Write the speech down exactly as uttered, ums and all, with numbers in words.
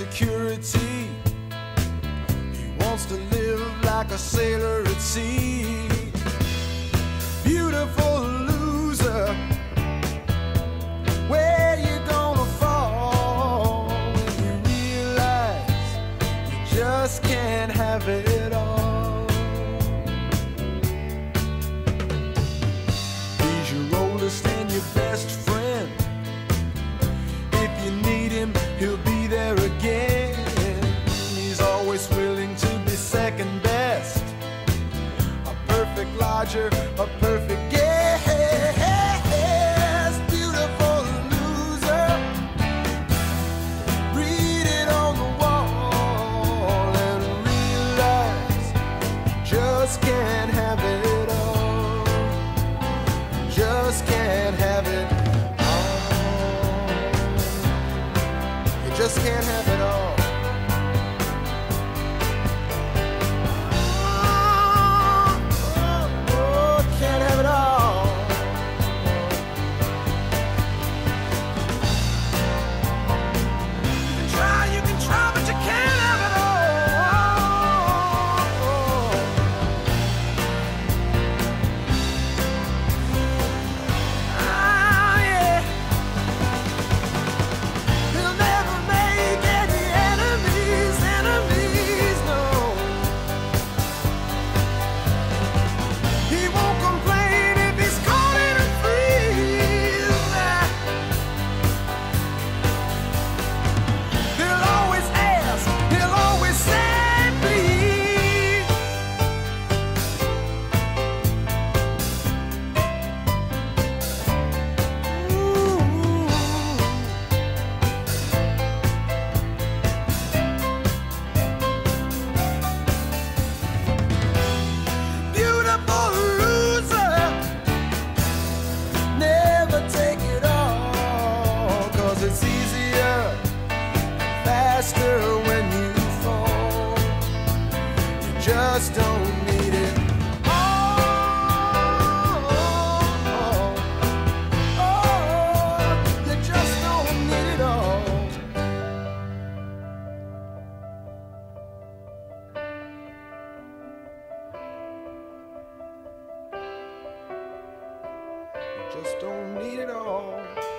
security. He wants to live like a sailor at sea. Beautiful loser, where you gonna fall when you realize you just can't have it all? He's your oldest and your best friend. If you need him, he'll be there again. He's always willing to be second best, a perfect lodger, a perfect guest. Beautiful loser, read it on the wall and realize you just can't have it all. Just can't have it all. You just can't have it all. It's easier, faster when you fall. You just don't need it all. Oh, you just don't need it all. You just don't need it all.